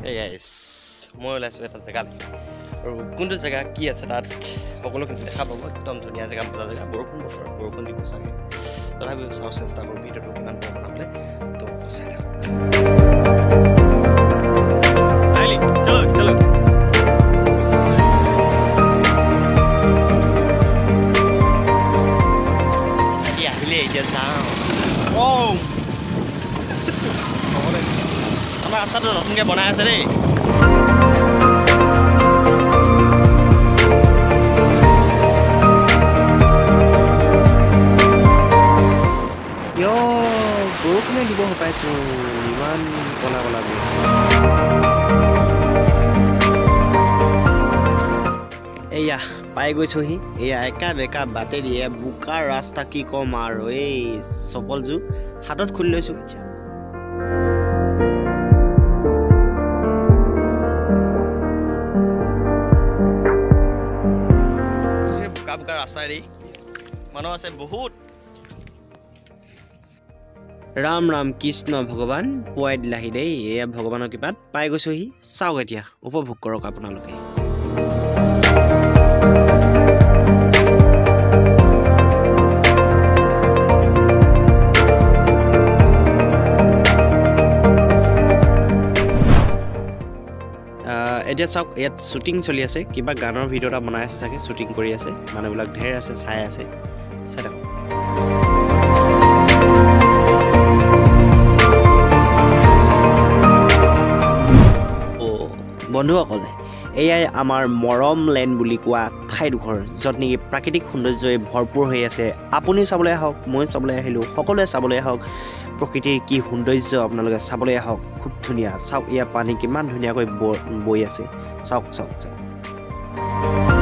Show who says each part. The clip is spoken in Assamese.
Speaker 1: Hey guys, মই ওলাইছো এটা জেগাত আৰু কোনটো জেগা কি আছে তাত সকলোখিনি দেখা পাব একদম ধুনীয়া জেগা মজা জেগা বৰষুণ দিব চাগে তথাপিও চাওঁ চেষ্টা কৰোঁ ভিডিঅ'টো কিমান পাৰোঁ বনাবলৈ তো চাই থাকক আইলি চলো চলো আহিলে এতিয়া যাওঁ আমাৰ ৰাস্তাটো নতুনকৈ বনাই আছে দেই বৰষুণে দিব পাইছোঁ ইমান কলা কলা এয়া পাই গৈছোহি এয়া একা বেকা বাটেদি এয়া বোকাৰ ৰাস্তা কি ক'ম আৰু এই চপলযোৰ হাতত খুলি লৈছোঁ বোকা ৰাস্তাইদি মানুহ আছে বহুত ৰাম ৰাম কৃষ্ণ ভগৱান পুৱাই দিলাহি দেই এয়া ভগৱানৰ কৃপাত পাই গৈছোহি চাওক এতিয়া উপভোগ কৰক আপোনালোকে এতিয়া চাওক ইয়াত শ্বুটিং চলি আছে কিবা গানৰ ভিডিঅ' এটা বনাই আছে চাগে শ্বুটিং কৰি আছে মানুহবিলাক ঢেৰ আছে চাই থাকক বন্ধুসকলে এয়াই আমাৰ মৰম লেণ্ড বুলি কোৱা ঠাইডোখৰ য'ত নেকি প্ৰাকৃতিক সৌন্দৰ্যই ভৰপূৰ হৈ আছে আপুনিও চাবলৈ আহক মই চাবলৈ আহিলোঁ সকলোৱে চাবলৈ আহক প্ৰকৃতিৰ কি সৌন্দৰ্য আপোনালোকে চাবলৈ আহক খুব ধুনীয়া চাওক ইয়াৰ পানী কিমান ধুনীয়াকৈ বৈ আছে চাওক